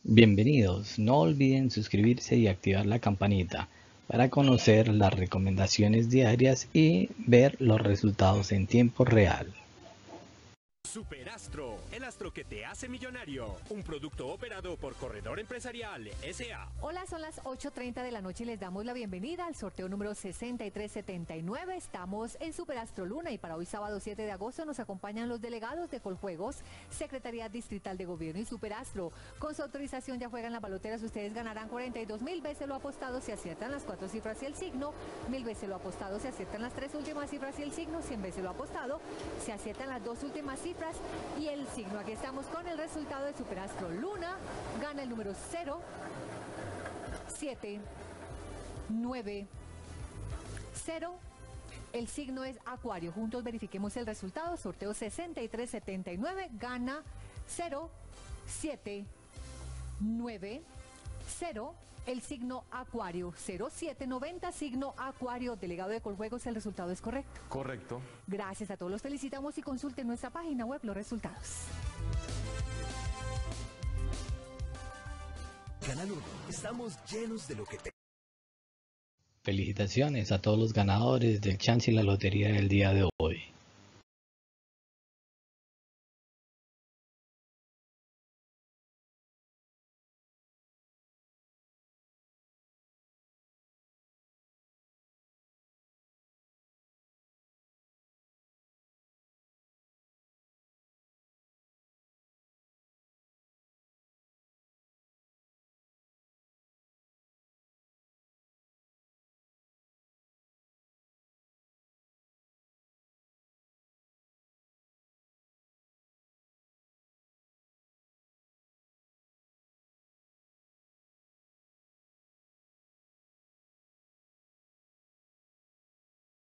Bienvenidos, no olviden suscribirse y activar la campanita para conocer las recomendaciones diarias y ver los resultados en tiempo real. Superastro, el astro que te hace millonario. Un producto operado por Corredor Empresarial S.A. Hola, son las 8:30 de la noche y les damos la bienvenida al sorteo número 6379. Estamos en Superastro Luna y para hoy sábado 7 de agosto nos acompañan los delegados de Coljuegos, Secretaría Distrital de Gobierno y Superastro. Con su autorización ya juegan las baloteras, ustedes ganarán 42.000 veces lo apostado si aciertan las 4 cifras y el signo, 1.000 veces lo apostado si aciertan las 3 últimas cifras y el signo, 100 veces lo apostado si aciertan las 2 últimas cifras y el signo. Aquí estamos con el resultado de Superastro Luna. Gana el número 0, 7, 9, 0. El signo es Acuario. Juntos verifiquemos el resultado. Sorteo 6379. Gana 0, 7, 9, 0. El signo Acuario. 0790, signo Acuario. Delegado de Coljuegos, ¿el resultado es correcto? Correcto. Gracias a todos, los felicitamos y consulten nuestra página web los resultados. Canal 1, estamos llenos de lo que te... Felicitaciones a todos los ganadores del chance y la lotería del día de hoy.